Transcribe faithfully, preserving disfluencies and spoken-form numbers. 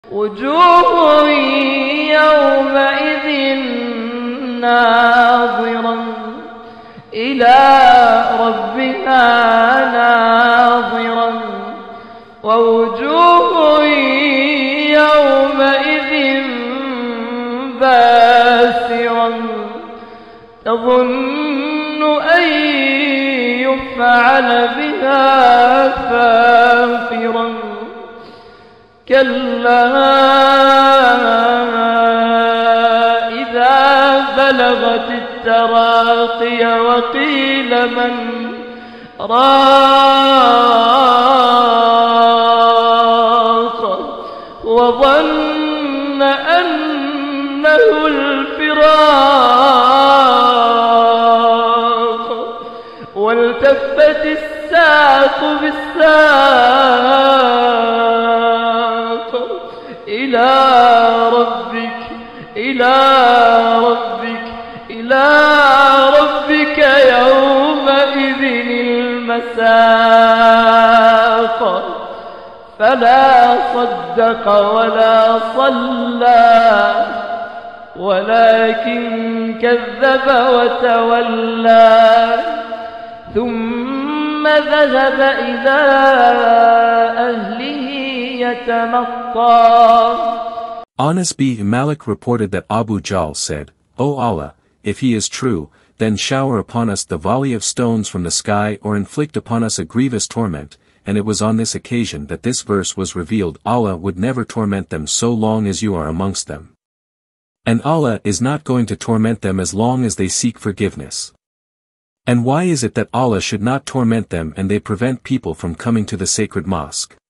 وجوه يومئذ ناظرة إلى ربها ناظرة ووجوه يومئذ باسرة تظن أن يفعل بها فاقرة كلا إذا بلغت التراقي وقيل من راق وظن أنه الفراق والتفت الساق بالساق إلى ربك إلى ربك إلى ربك يومئذ المساق فلا صدق ولا صلى ولكن كذب وتولى ثم ذهب إلى أهله يتمطى. Anas bin Malik reported that Abu Jahl said, O Allah, if he is true, then shower upon us the volley of stones from the sky or inflict upon us a grievous torment, and it was on this occasion that this verse was revealed. Allah would never torment them so long as you are amongst them. And Allah is not going to torment them as long as they seek forgiveness. And why is it that Allah should not torment them and they prevent people from coming to the sacred mosque?